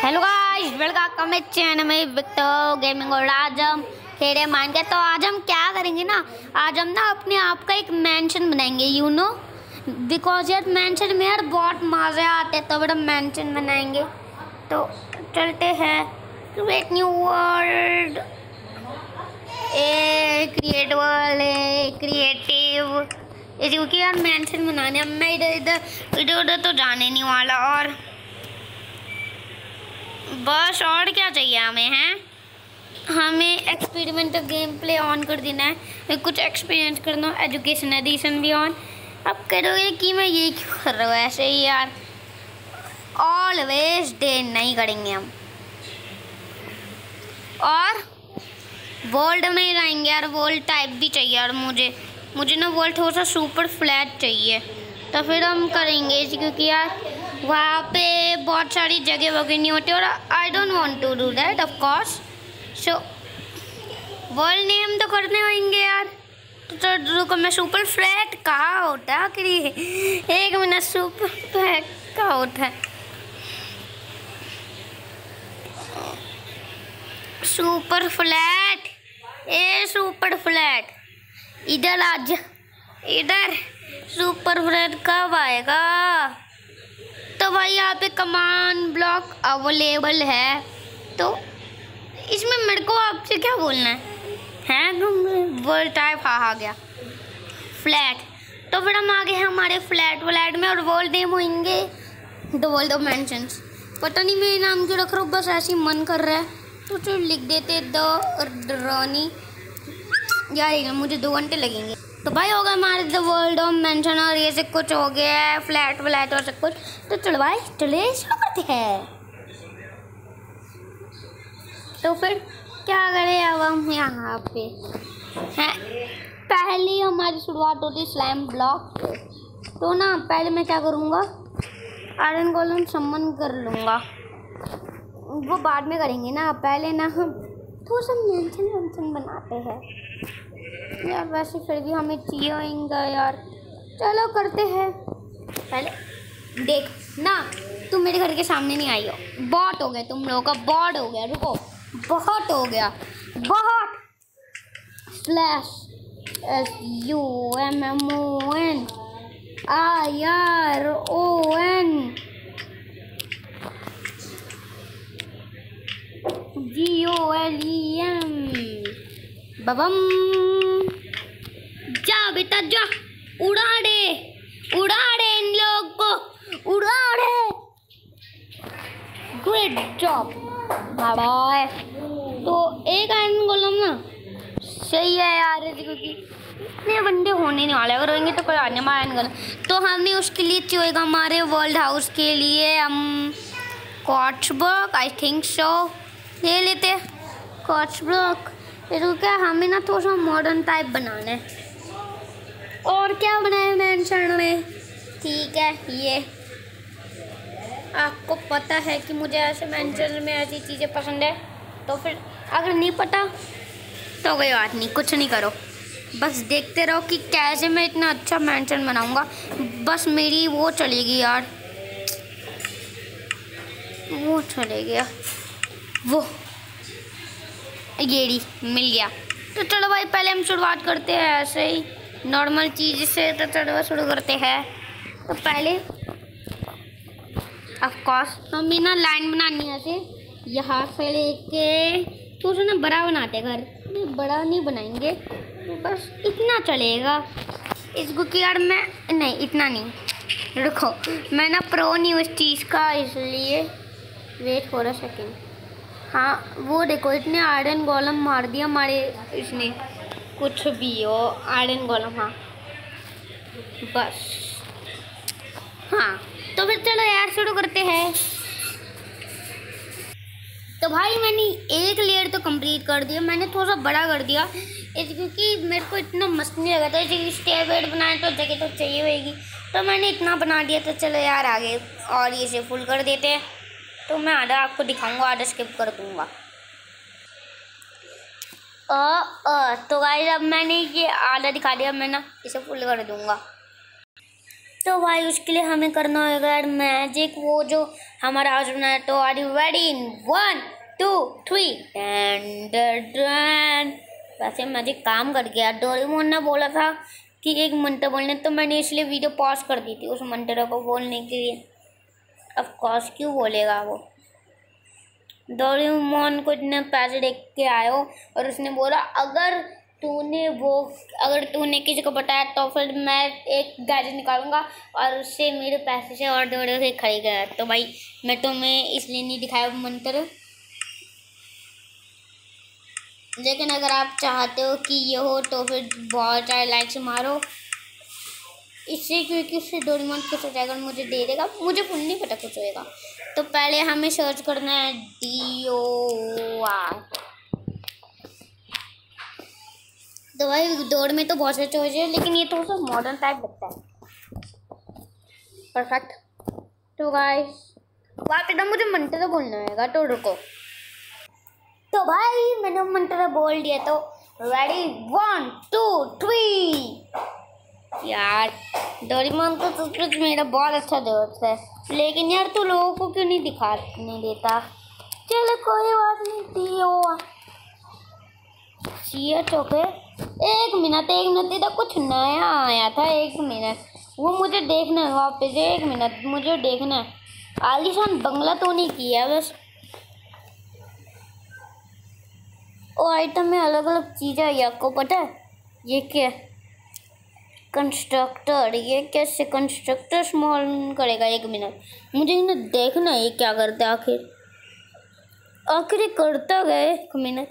Hello guys, welcome मेरे channel में Victor gaming. और आज हम खेले मान के, तो आज हम क्या करेंगे ना, आज हम ना अपने आप का एक मेंशन बनाएंगे, यू नो, बिकॉज यार मेंशन में यार बहुत मज़े आते हैं, तो फिर हम मेंशन बनाएंगे। तो चलते हैं, create new world, a create world, a creative, क्योंकि यार मेंशन बनाने, अब मैं इधर तो जाने नहीं वाला। और बस और क्या चाहिए हमें एक्सपेरिमेंट गेम प्ले ऑन कर देना है, कुछ एक्सपीरियंस करना, एजुकेशन एडिशन भी ऑन। अब करोगे कि मैं ये क्यों कर रहा हूँ ऐसे ही यार, ऑलवेज डे नहीं करेंगे हम। और वर्ल्ड में जाएंगे यार, वर्ल्ड टाइप भी चाहिए यार, मुझे ना वर्ल्ड थोड़ा सा सुपर फ्लैट चाहिए, तो फिर हम करेंगे, क्योंकि यार वहाँ पे बहुत सारी जगह वगैरह नहीं होती, और I don't want to do that of course. So world name तो करने होंगे यार, तो रुको, मैं सुपर फ्लैट कहाँ होता है आखिर, एक मिनट, सुपर फ्लैट कहाँ होता है? Super flat, a super flat, इधर आज, इधर सुपर फ्लैट कब आएगा? तो भाई यहाँ पे कमांड ब्लॉक अवेलेबल है, तो इसमें मेरे को आपसे क्या बोलना है वर्ल्ड टाइप आ गया फ्लैट, तो फिर हम आगे हैं हमारे फ्लैट में, और वर्ल्ड नेम होंगे द वर्ल्ड ऑफ मेंशंस। पता नहीं मेरे नाम क्यों रख रहा हूँ, बस ऐसे ही मन कर रहा है, तो चलो लिख देते द रानी यार, मुझे 2 घंटे लगेंगे। तो भाई होगा हमारे द वर्ल्ड ऑफ मेंशन, और ये सब कुछ हो गया है, फ्लैट और सब कुछ। तो चलो भाई, चले शुरू करते हैं। तो फिर क्या करें अब हम यहाँ पे हैं, पहले हमारी शुरुआत होती है स्लैम ब्लॉक। तो ना पहले मैं क्या करूँगा, आयरन गोलेम सम्मन कर लूँगा, वो बाद में करेंगे ना, पहले ना हम थोड़ा सा मेंशन बनाते हैं यार, वैसे फिर भी हमें चाहिए यार, चलो करते हैं। पहले देख ना, तुम मेरे घर के सामने नहीं आई हो, बहुत हो गया तुम लोगों का, बहुत हो गया, रुको, बहुत हो गया, बहुत SUMMON IRON GOLEM बबम, जा बेटा जा, उड़ा दे इन लोग को, उड़ा दे, ग्रेट जॉब बाय। तो एक आयरन गोलम ना सही है यार, क्योंकि इतने बंदे होने नहीं वाले, अगर होंगे तो कोई आने में आयरन गोलम। तो हमने उसके लिए चाहिए हमारे वर्ल्ड हाउस के लिए हम quartz block, I think so, ले लेते क्वार्ट्ज ब्लॉक। फिर क्या हमें ना थोड़ा सा मॉडर्न टाइप बनाना है, और क्या बनाए मेंशन में, ठीक है, ये आपको पता है कि मुझे ऐसे मेंशन में ऐसी चीज़ें पसंद है, तो फिर अगर नहीं पता तो कोई बात नहीं, कुछ नहीं करो, बस देखते रहो कि कैसे मैं इतना अच्छा मेंशन बनाऊंगा। बस मेरी वो चलेगी यार, वो चलेगी यार, वो ये मिल गया। तो चलो भाई, पहले हम शुरुआत करते हैं ऐसे ही नॉर्मल चीज़ से, तो चलो शुरू करते हैं। तो पहले ऑफ कोर्स हमें ना लाइन बनानी है ऐसे, यहाँ से लेके तो ना बड़ा बनाते हैं घर, नहीं बड़ा नहीं बनाएंगे, तो बस इतना चलेगा इसको, कि यार मैं नहीं, इतना नहीं, रुको, मैं ना प्रो नहीं उस चीज़ का, इसलिए वेट फॉर अ सेकेंड। हाँ वो देखो, इतने आयरन गोलम मार दिया हमारे इसने, कुछ भी हो आयरन गोलम, हाँ बस, हाँ तो फिर चलो यार शुरू करते हैं। तो भाई मैंने एक लेयर तो कंप्लीट कर दिया, मैंने थोड़ा सा बड़ा कर दिया, क्योंकि मेरे को इतना मस्त नहीं लगा था, स्टेयर बेड बनाए तो जगह तो चाहिए होगी, तो मैंने इतना बना दिया। तो चलो यार आगे, और ये से फुल कर देते हैं, तो मैं आधा आपको दिखाऊंगा, आधा स्किप कर दूंगा। तो गाइस अब मैंने ये आधा दिखा दिया, मैं ना इसे फुल कर दूंगा। तो भाई उसके लिए हमें करना होगा यार मैजिक, वो जो हमारा हाउस बनाया। तो आर यू रेडी इन 1 2 3? वैसे मैजिक काम कर गया। डोरेमोन ने बोला था कि एक मंत्र बोलने, तो मैंने इसलिए वीडियो पॉज कर दी थी उस मंत्र को बोलने के लिए। ऑफ कोर्स क्यों बोलेगा वो। डोरेमोन को इतने पैसे देख के आए हो और उसने बोला अगर तूने किसी को बताया तो फिर मैं एक गैजेट निकालूंगा और उससे मेरे पैसे से और दौड़े से खरीदेगा। तो भाई मैं तुम्हें इसलिए नहीं दिखाया मंत्र, लेकिन अगर आप चाहते हो कि ये हो तो फिर बहुत सारे लाइक्स मारो इससे, क्योंकि उससे डोरेमोन कुछ हो जाएगा और मुझे दे देगा। मुझे खुद नहीं पता कुछ होएगा। तो पहले हमें सर्च करना है DOR। तो भाई दौड़ में तो बहुत से चॉइस है, लेकिन ये थोड़ा सा मॉडर्न टाइप लगता है। परफेक्ट। तो गाइस वापस ना मुझे मंत्र बोलना होगा, तो रुको। तो भाई मैंने मंत्र बोल दिया, तो रेडी 1 2 3। यार डोरेमोन तो सच मेरा बहुत अच्छा दोस्त है, लेकिन यार तू लोगों को क्यों नहीं दिखाने देता। चलो कोई बात नहीं। दियो चौके। एक मिनट तेरा कुछ नया आया था। 1 मिनट वो मुझे देखना है वापस। 1 मिनट मुझे देखना है। आलीशान बंगला तो नहीं किया बस। और आइटम में अलग अलग चीज़ें आई, आपको पता है ये क्या? कंस्ट्रक्टर। ये कैसे कंस्ट्रक्टर स्मॉल करेगा? 1 मिनट मुझे इन्हें देखना है ये क्या करता है आखिर ये करता गया। 1 मिनट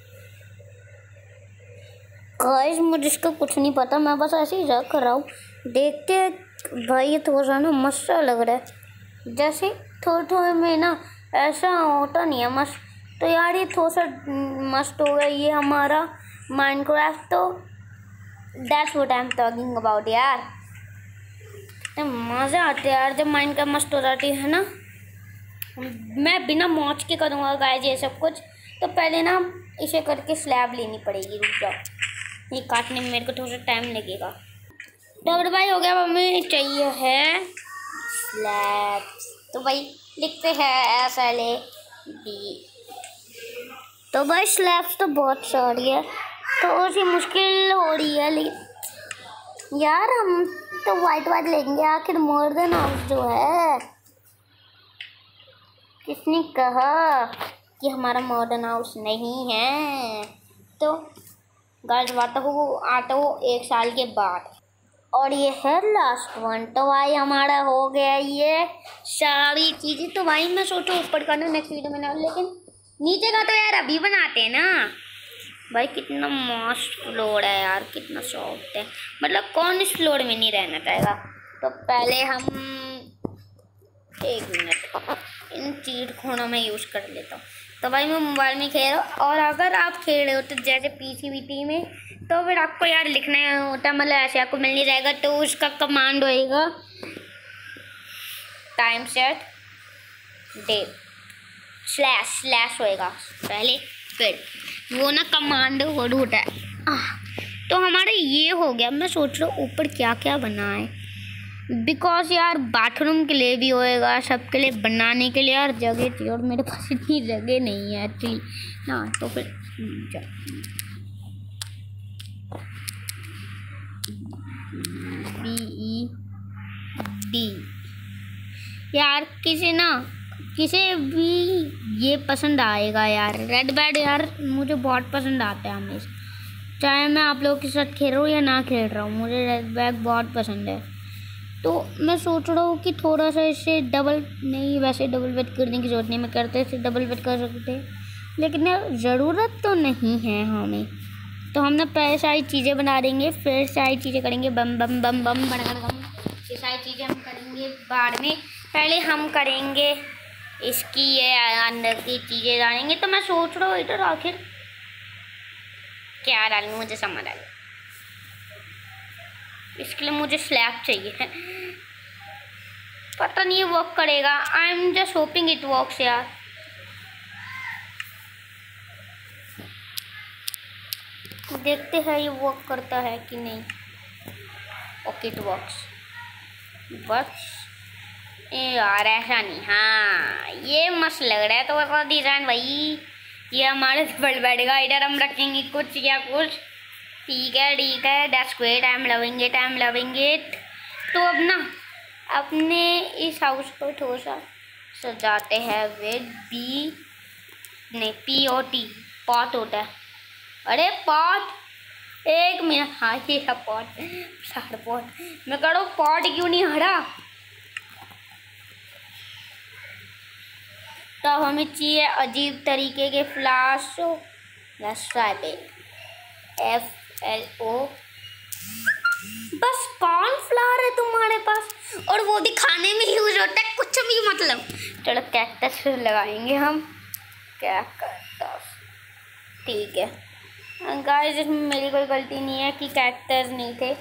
गाइस मुझे इसका कुछ नहीं पता, मैं बस ऐसे ही रख रहा हूँ। देखते हैं भाई। ये थोड़ा सा ना मस्त सा लग रहा है, जैसे थोड़े में ना ऐसा होता नहीं है मस्त। तो यार ये थोड़ा सा मस्त हो गया ये हमारा माइनक्राफ्ट। तो that's what I am talking about यार। मज़ा आता है यार जब माइनक्राफ्ट मस्त हो जाती है ना। मैं बिना मौज के करूँगा गाइस ये सब कुछ। तो पहले ना इसे करके स्लैब लेनी पड़ेगी। रुक जाओ, ये काटने में मेरे को थोड़ा सा टाइम लगेगा। डबल भाई हो गया, हमें चाहिए है स्लैब। तो भाई लिखते हैं SLAB। तो भाई स्लैब्स तो बहुत सारी है, तो सी मुश्किल हो रही है। लेकिन यार हम तो वाइट लेंगे आखिर। मॉडर्न हाउस जो है, किसने कहा कि हमारा मॉडर्न हाउस नहीं है? तो गाइस आता हो 1 साल के बाद। और ये है लास्ट वन। तो भाई हमारा हो गया ये सारी चीज़ें। तो भाई मैं सोचूं ऊपर का ना नेक्स्ट वीडियो में ना, लेकिन नीचे का तो यार अभी बनाते हैं ना। भाई कितना मस्त फ्लोर है यार, कितना सॉफ्ट है। मतलब कौन इस फ्लोर में नहीं रहना चाहेगा। तो पहले हम 1 मिनट इन चीट खोनों में यूज़ कर लेता हूँ। तो भाई मैं मोबाइल में खेल रहा हूँ, और अगर आप खेल रहे हो तो जैसे PCBT में, तो फिर आपको यार लिखना होता, मतलब ऐसे आपको मिल नहीं जाएगा। तो उसका कमांड होएगा टाइम सेट डे / होएगा पहले, फिर वो ना कमांड वर्ड होता है। तो हमारा ये हो गया। मैं सोच रहा हूँ ऊपर क्या क्या बनाए, बिकॉज यार बाथरूम के लिए भी होएगा, सबके लिए बनाने के लिए यार जगह चाहिए, और मेरे पास इतनी जगह नहीं है एक्चुअली ना। तो फिर BED यार किसे भी ये पसंद आएगा यार। रेड बेड यार मुझे बहुत पसंद आता है हमेशा, चाहे मैं आप लोगों के साथ खेल रहा हूँ या ना खेल रहा हूँ, मुझे रेड बेड बहुत पसंद है। तो मैं सोच रहा हूँ कि थोड़ा सा इसे डबल नहीं, वैसे डबल बेड करने की ज़रूरत नहीं, मैं करते इसे डबल बेड कर सकते हैं, लेकिन यार ज़रूरत तो नहीं है हमें। तो हम ना पहले सारी चीज़ें बना देंगे, फिर सारी चीज़ें करेंगे बम बम बम बम बम। ये सारी चीज़ें हम करेंगे बाद में। पहले हम करेंगे इसकी ये अंदर की चीज़ें डालेंगे। तो मैं सोच रहा हूँ इधर आखिर क्या डालूँ, मुझे समझ आ गया। इसके लिए मुझे स्लैब चाहिए, पता नहीं ये वर्क करेगा। I am just hoping it works यार। देखते हैं ये वर्क करता है कि नहीं। Okay it works. बस यार ऐसा नहीं, हाँ ये मस्त लग रहा है तो ऐसा डिजाइन भाई। ये हमारे पर बैठेगा, इधर हम रखेंगे कुछ या कुछ। ठीक है that's great, I am loving it, I am loving it. तो अब ना अपने इस हाउस को थोड़ा सा सजाते हैं विद POT, पॉट होता है। अरे पॉट, एक मिनट, हाँ ये है पॉट, सार पॉट, मैं कह रहा हूँ पॉट क्यों नहीं हरा। तो अब हमें चाहिए अजीब तरीके के फ्लावर्स, FLO। बस कॉर्नफ्लावर है तुम्हारे पास, और वो भी खाने में यूज होता है, कुछ भी मतलब। चलो कैक्टस लगाएंगे हम, कैक्टस। ठीक है गाइस, इसमें मेरी कोई गलती नहीं है कि कैक्टस नहीं थे।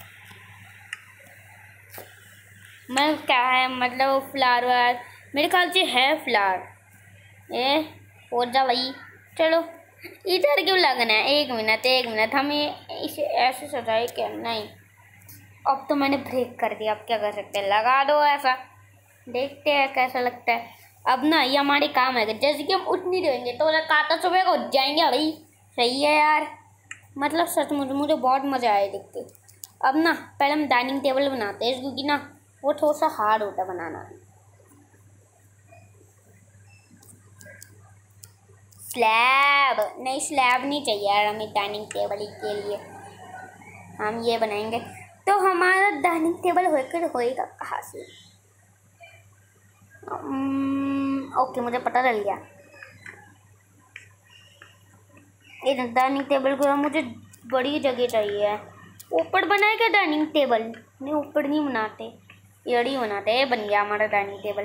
मैं क्या है मतलब फ्लावर, मेरे ख्याल से है फ्लावर। हो जा भाई। चलो इधर क्यों लगना है, एक मिनट, हमें इसे ऐसे सजाए क्या? नहीं, अब तो मैंने ब्रेक कर दिया, अब क्या कर सकते हैं, लगा दो ऐसा, देखते हैं कैसा लगता है। अब ना ये हमारे काम है, जैसे कि हम उठ नहीं देंगे तो काटा सुबह को उठ जाएंगे भाई। सही है यार, मतलब सच मुझे बहुत मज़ा आया देख के। अब ना पहले हम डाइनिंग टेबल बनाते हैं, क्योंकि ना वो थोड़ा सा हार्ड होता है बनाना। स्लैब नहीं चाहिए यार हमें डाइनिंग टेबल के लिए, हम ये बनाएंगे। तो हमारा डाइनिंग टेबल होएगा कहाँ से? ओके मुझे पता चल गया। ये डाइनिंग टेबल को मुझे बड़ी जगह चाहिए। ऊपर बनाए क्या डाइनिंग टेबल? नहीं ऊपर नहीं बनाते, यड़ी बनाते। ये बन गया हमारा डाइनिंग टेबल।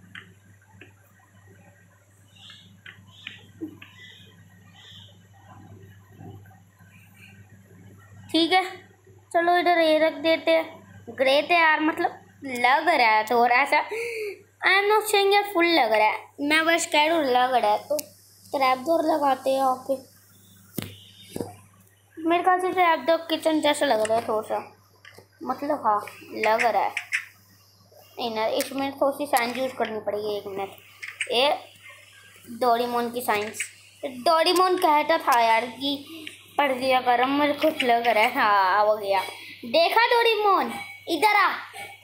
ठीक है चलो इधर ये रख देते हैं। ग्रेट है यार, मतलब लग रहा है थोड़ा सा, आई एम नॉट सेइंग यार फुल लग रहा है, मैं बस कह रहा हूँ लग रहा है। तो ट्रैपडोर लगाते हैं ओके। मेरे ख्याल से ट्रैपडोर किचन जैसा लग रहा है थोड़ा सा, मतलब हाँ लग रहा है। नहीं ना, इसमें थोड़ी सी साइंस यूज़ करनी पड़ेगी। एक मिनट, ये डोरेमोन की साइंस, डोरेमोन कहता था यार कि पढ़ लिया कर, मुझे कुछ लग रहा है। हाँ हो गया, देखा डोरेमोन इधर आ।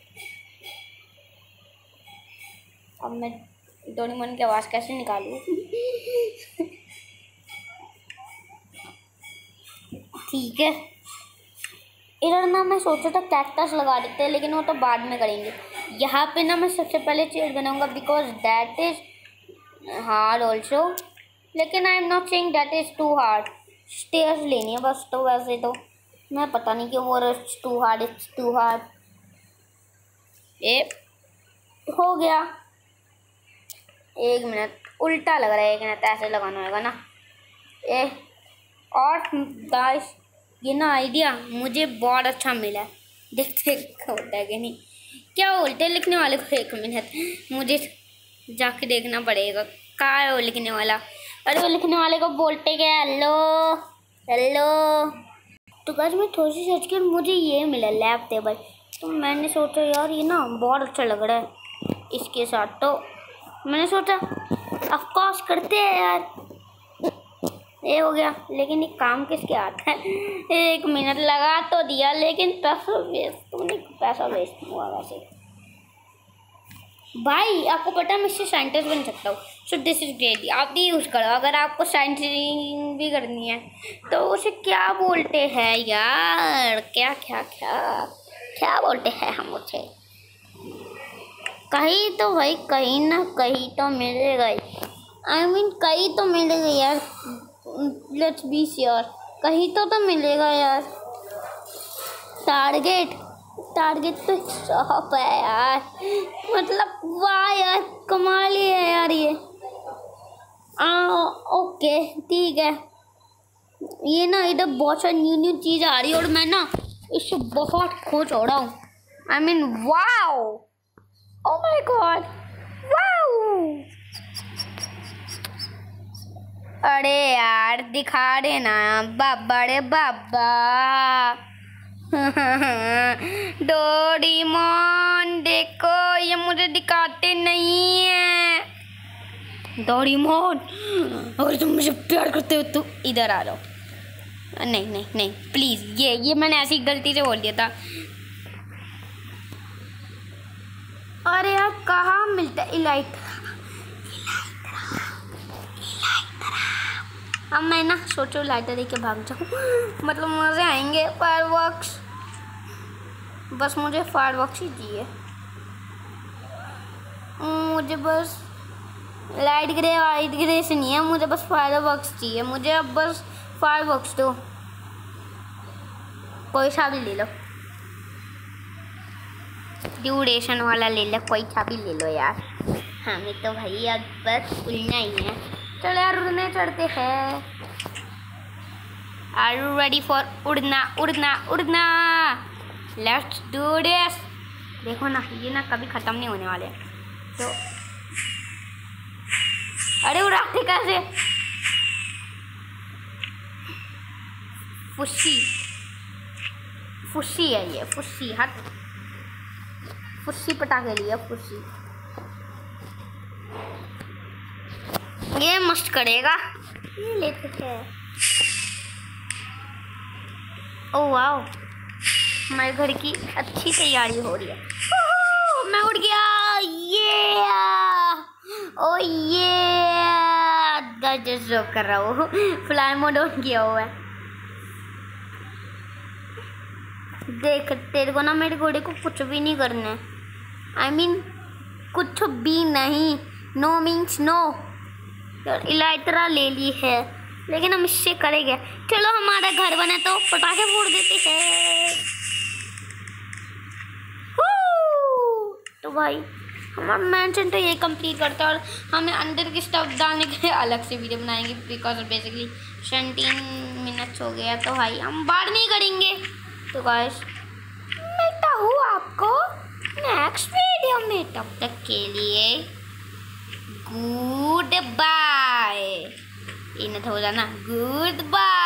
अब मैं डोरेमोन की आवाज़ कैसे निकालूं? ठीक है इधर ना मैं सोचा था कैक्टस लगा देते हैं, लेकिन वो तो बाद में करेंगे। यहाँ पे ना मैं सबसे पहले चेयर बनाऊंगा, because that is hard also, लेकिन I am not saying that is too hard. Stairs लेनी है बस, तो वैसे तो मैं पता नहीं क्यों वो इट्स टू हार्ड। ये हो गया, एक मिनट उल्टा लग रहा है, एक मिनट ऐसे लगाना होगा ना। और गाइस ये ना आइडिया मुझे बहुत अच्छा मिला, देखते होता है कि नहीं। क्या बोलते हैं लिखने वाले को? एक मिनट मुझे जाके देखना पड़ेगा कहाँ है वो लिखने वाला। अरे वो लिखने वाले को बोलते क्या? हेलो। तो गाइस मैं थोड़ी सी सोच कर मुझे ये मिला लैब टेबल, तो मैंने सोचा यार ये ना बहुत अच्छा लग रहा है इसके साथ, तो मैंने सोचा ऑफकोर्स करते हैं यार। ये हो गया, लेकिन ये काम किसके आता है? एक मिनट लगा तो दिया, लेकिन पैसा वेस्ट हुआ वैसे। भाई आपको पता है मैं इससे साइंटिस्ट बन सकता हूँ, सो दिस इज ग्रेट, आप भी यूज़ करो अगर आपको साइंटिस्टिंग भी करनी है। तो उसे क्या बोलते हैं यार, क्या क्या क्या क्या बोलते हैं हम उसे? कहीं तो भाई कहीं ना कहीं तो मिलेगा, आई मीन कहीं तो मिलेगा यार, लेट्स बी श्योर कहीं तो मिलेगा यार। टारगेट तो शॉप है यार, मतलब वाह यार कमाल ही है यार ये। ओके ठीक है, ये ना इधर बहुत सारी न्यू चीज़ आ रही है और मैं ना इससे बहुत खुश हो रहा हूँ। I mean wow, oh my God wow. अरे यार दिखा देना बाबा रे बाबा, डोरेमोन देखो, ये मुझे दिखाते नहीं है। डोरेमोन, अगर तुम मुझे प्यार करते हो तो इधर आ जाओ। नहीं नहीं नहीं प्लीज, ये मैंने ऐसी गलती से बोल दिया था। अरे यार कहाँ मिलता है इलाइट्रा? अब मैं ना सोचो लाइटर लेके भाग जाऊँ, मतलब मज़े आएंगे। फायरवर्क्स, बस मुझे फायरवर्क्स ही चाहिए। मुझे बस लाइट ग्रे वाइट ग्रे से नहीं है, मुझे बस फायरवर्क्स चाहिए। मुझे अब बस फायरवर्क्स दो, कोई सा भी ले लो, ड्यूरेशन वाला ले लो, कोई सा भी ले लो यार। हमें तो भाई अब बस उड़ना ही है। चलो यार उड़ने चढ़ते हैं। आर यू रेडी फॉर उड़ना उड़ना उड़ना? Let's do this. देखो ना, ये ना कभी ख़त्म नहीं होने वाले। तो अरे उड़ाते कैसे? फुस्सी फुस्सी है ये, फुस्सी। हट, फुस्सी पटाखे लिया, फुस्सी। ये मस्त करेगा, ये लेते हैं। ओह वाओ, हमारे घर की अच्छी तैयारी हो रही है। मैं उड़ गया, ये ओ ये जो कर रहा हूँ, फ्लाई मोड ऑन किया हुआ है। देख तेरे को ना मेरे घोड़े को कुछ भी नहीं करना है। I mean, कुछ भी नहीं। No means no. इलाइट्रा ले ली है, लेकिन हम इससे करेंगे। चलो हमारा घर बना तो पटाखे फोड़ देते हैं। तो भाई हमारा मैंशन तो ये कंप्लीट करता है, और हमें अंदर की स्टफ डालने के लिए अलग से वीडियो बनाएंगे, बिकॉज बेसिकली 17 मिनट्स हो गया। तो भाई हम बाहर नहीं करेंगे। तो गाइस मिलता हूँ आपको नेक्स्ट वीडियो में, तब तक के लिए गुड बाय। इन्हें थोड़ा ना गुड बाय।